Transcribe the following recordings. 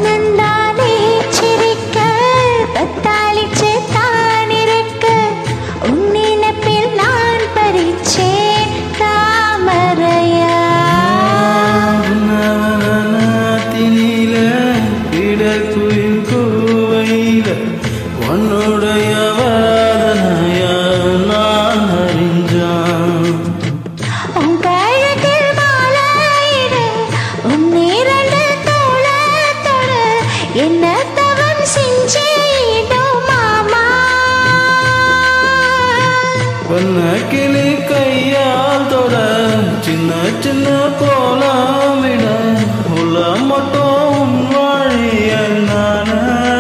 தந்தானே சிரிக்க தத்தாளிச்சு தான் இருக்க உன் நினைப்பில் நான் பறிச்சேன் தாமரையா தினில இடக்குயில் கோவையில உன்னுடைய வேதனைய நான் அறிஞ்சான் உன் கழுத்தில் மாலையிடு உன் இரண்டு தோளத்தோட என்ன தவம் செஞ்சிடும் மாமா வண்ண கிளி கையால் தொட சின்ன சின்ன கோலமிட உள்ள மட்டும் வாழிய நான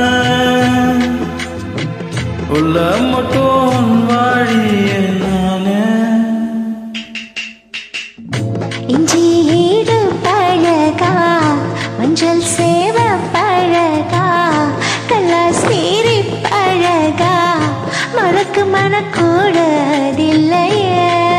உள்ள மட்டும் வாழிய நான இஞ்சி ஈடு பழகா மஞ்சள் சேவ பழகா கல்லாசேரி பழகா மறக்கு மனக்கூடதில்லையே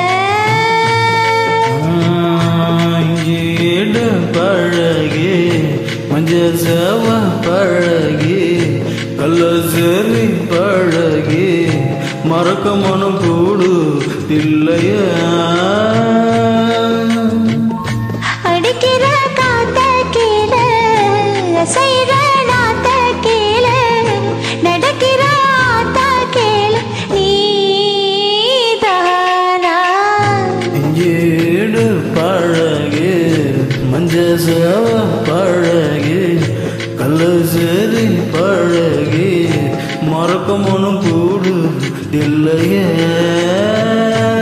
இஞ்சிடு பழகி மஞ்சள் சேவ பழகி கல்லசேரி பழகி மறக்க மனம் கூடு இல்லையா அடிக்கிற காத்த கீழ செய்கிற நாத்த கீழ நடக்கிற ஆத்த கீழ நீதானா இஞ்சிடு பழகி மஞ்சள் சேவ பழகி கல்லசேரி பழகி மறக்க மனம் கூடு இல்லையே